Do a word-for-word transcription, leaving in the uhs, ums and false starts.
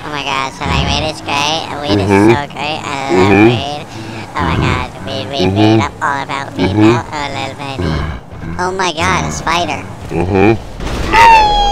Oh my god, so like weed is great. Weed Mhm. is so great. I love Mhm. weed. Oh my god, weed, weed, Mhm. weed. I'm all about weed Mhm. now. Oh little buddy. Oh my god, a spider. Mm-hmm.